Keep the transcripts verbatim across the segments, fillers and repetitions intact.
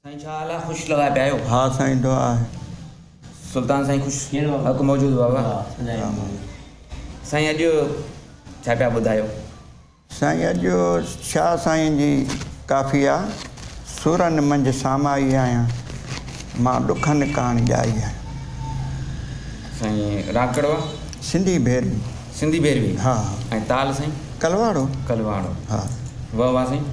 साईं छा हाल आहे? ख़ुशि लॻा पिया आहियो? हाँ साईं दुआ है। सुल्तान साईं ख़ुशि हक़ मौजूदु बाबा। साईं अॼु छा पिया ॿुधायो? साईं अॼु छा साईं जी काफ़िया सुरनि मंझि सामाई आहियां, मां ॾुखनि कहाणी ॼाई आहियां। साईं राग कहिड़ो आहे? सिंधी भैरवी। सिंधी भैरवी? हा। ऐं ताल साईं? कलवाड़ो। कलवाड़ो। हा। वाह वाह साईं।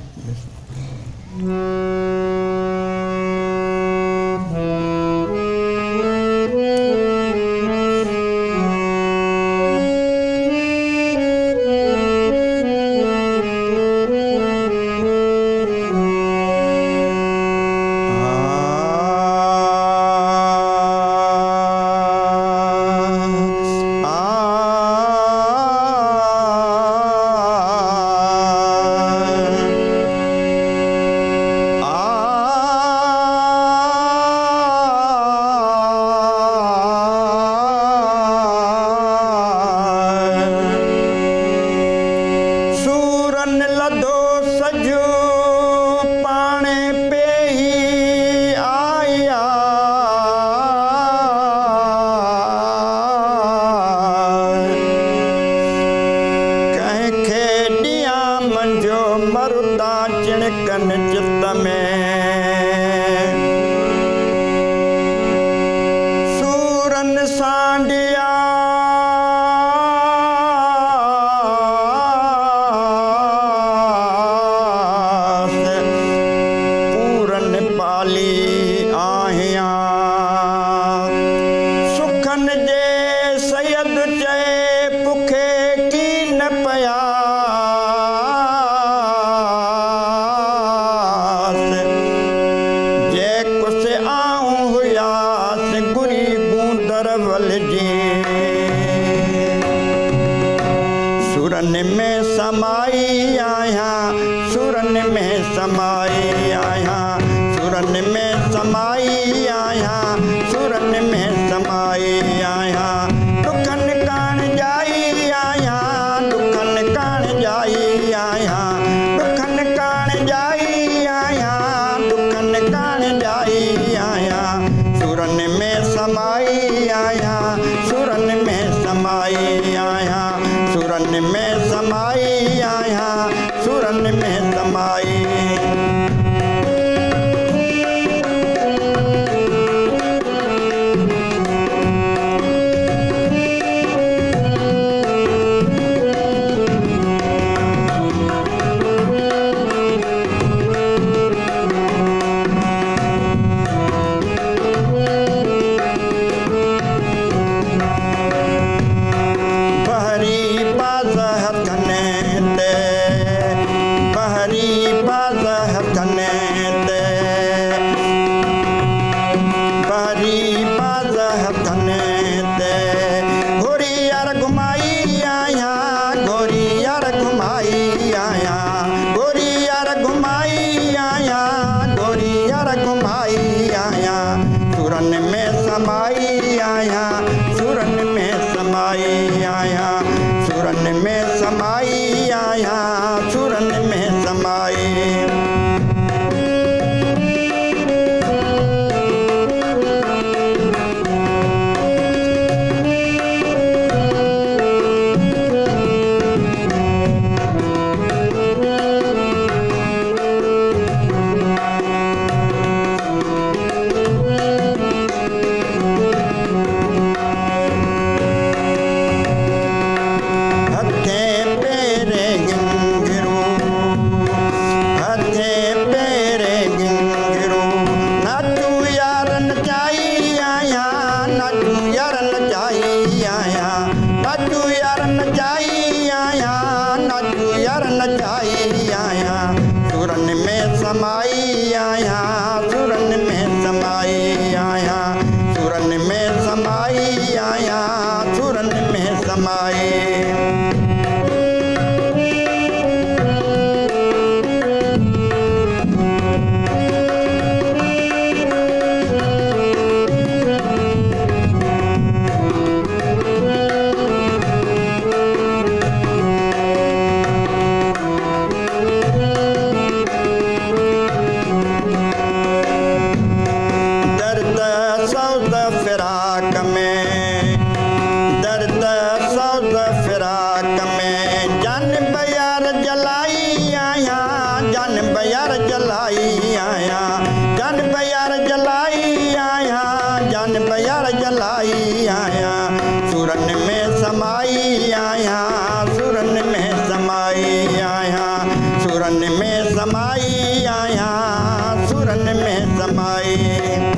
सौद फिराक में दर्द सौद फिराक में जान बयार जलाई आया जान बयार जलाई आया जान बयार जलाई आया जान बयार जलाई आया सुरन में समाई आया सुरन में समाई आया सुरन में समाई आया सुरन में समाई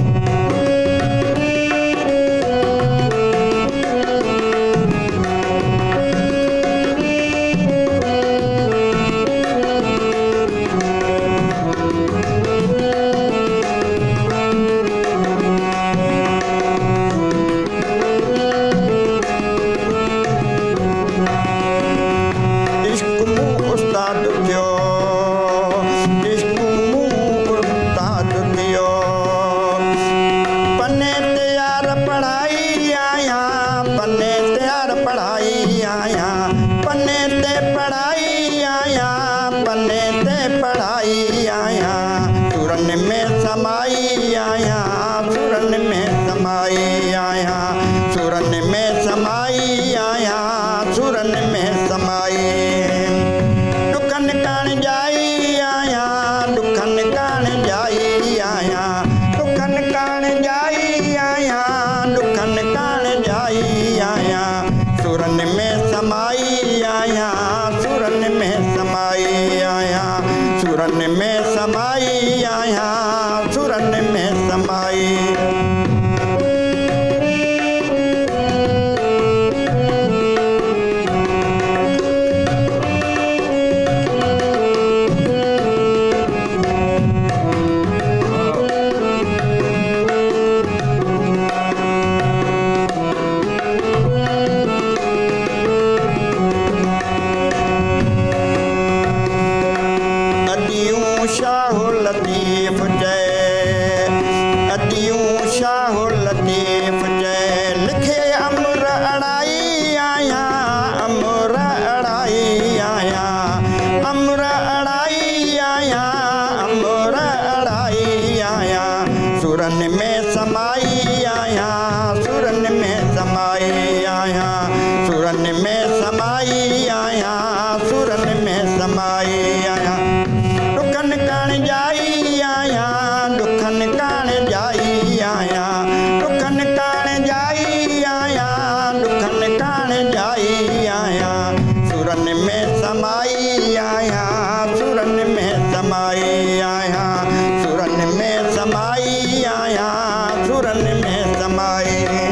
पढ़ाई आया पन्ने ते पढ़ाई आया पन्ने ते पढ़ाई आया सुरन में समाई आया सुरन में समाई आया सुरन में समाई आया सुरन में समाई दुखन कान जाई आया दुखन कान जाई आया दुखन कान जाई आया दुखन कान जाई आया सुरन में समाई आया सुरन में समाई आया सुरन में समाई आया सुरन में समाई शाह लतीफ जय अदियूं शाह लतीफ जय लिखे अमर अड़ाई आया अमर अड़ाई आया अमर अड़ाई आया अमर अड़ाई आया सुरन में समाई आया सुरन में समाई आया सुरन में समाई आया सुरन में समाई आया दुखन कान जाई आया दुखन कान जाई आया दुखन कान जाई आया दुखन कान जाई आया सुरन में समाई आया सुरन में समाई आया सुरन में समाई आया सुरन में समाई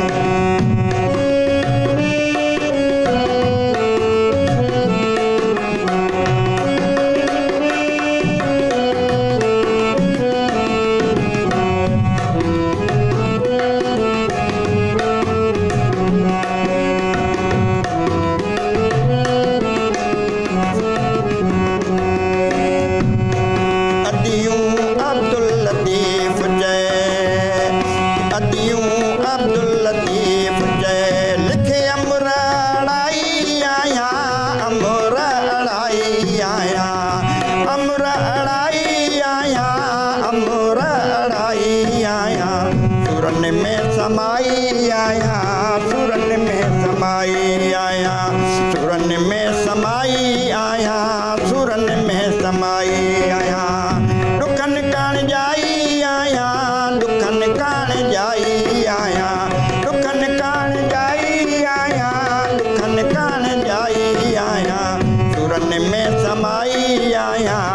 सुरन में समाई आया सुरन में समाई आया सुरन में समाई आया सुरन में समाई आया दुखन कान जाई आया दुखन कान जाई आया दुखन कान जाई आया दुखन कान जाई आया सुरन में समाई आया